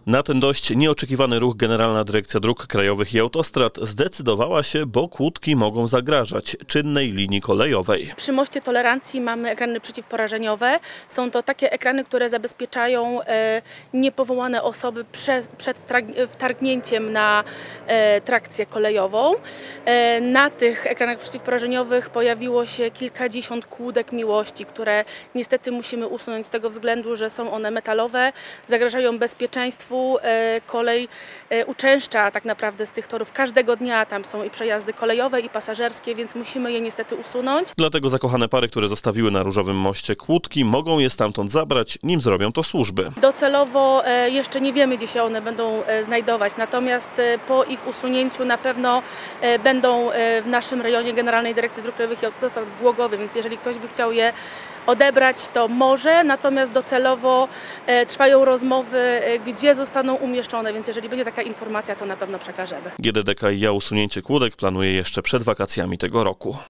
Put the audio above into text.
Na ten dość nieoczekiwany ruch Generalna Dyrekcja Dróg Krajowych i Autostrad zdecydowała się, bo kłódki mogą zagrażać czynnej linii kolejowej. Przy moście tolerancji mamy ekrany przeciwporażeniowe. Są to takie ekrany, które zabezpieczają niepowołane osoby przed wtargnięciem na trakcję kolejową. Na tych ekranach przeciwporażeniowych pojawiło się kilkadziesiąt kłódek miłości, które niestety musimy usunąć z tego względu, że są one metalowe, zagrażają bezpieczeństwu. Kolej uczęszcza tak naprawdę z tych torów każdego dnia. Tam są i przejazdy kolejowe, i pasażerskie, więc musimy je niestety usunąć. Dlatego zakochane pary, które zostawiły na Różowym Moście kłódki, mogą je stamtąd zabrać, nim zrobią to służby. Docelowo jeszcze nie wiemy, gdzie się one będą znajdować, natomiast po ich usunięciu na pewno będą w naszym rejonie Generalnej Dyrekcji Dróg Krajowych i Autostrad w Głogowie, więc jeżeli ktoś by chciał je odebrać, to może, natomiast docelowo trwają rozmowy, gdzie zostaną umieszczone, więc jeżeli będzie taka informacja, to na pewno przekażemy. GDDKiA usunięcie kłódek planuje jeszcze przed wakacjami tego roku.